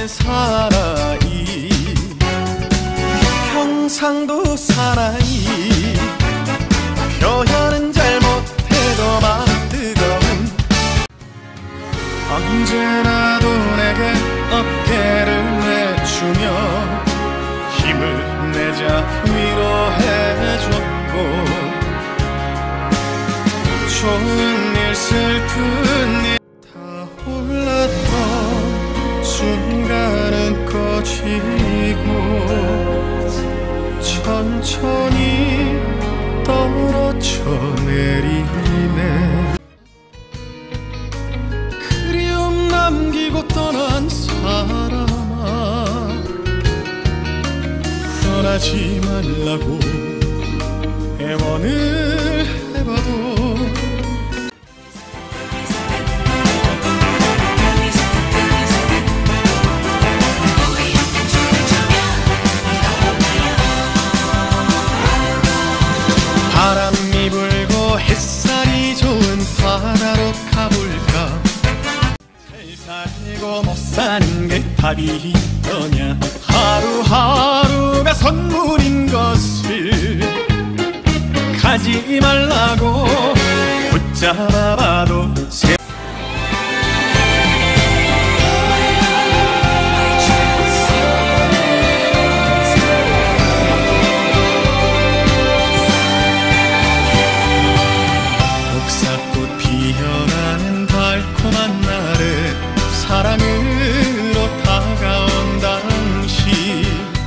사나이 평상도 사나이 표현은 잘못해도 마음 뜨거운 언제나도 내게 어깨를 내주며 힘을 내자 위로해줬고 좋은 일 슬픈 일 다 올랐던 순간은 꺼지고 천천히 떨어져 내리네. 그리움 남기고 떠난 사람아 떠나지 말라고 애원을 해봐도 바람이 불고 햇살이 좋은 바다로 가볼까. 잘 살고 못 사는 게 답이더냐. 하루하루가 선물인 것을 가지 말라고 붙잡아도 옥사꽃 피어나는 달콤한 날에 사랑으로 다가온 당시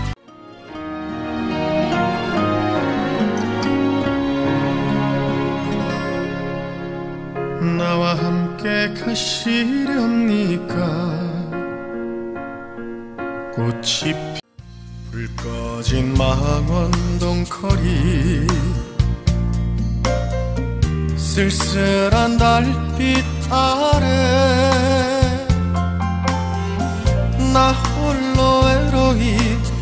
나와 함께 가시렵니까. 꽃이 불 꺼진 망원동 거리 쓸쓸한 달빛 아래 나 홀로 외로이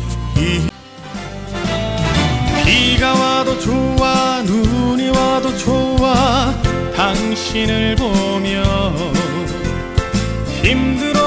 비가 와도 좋아 눈이 와도 좋아 당신을 보며 힘들어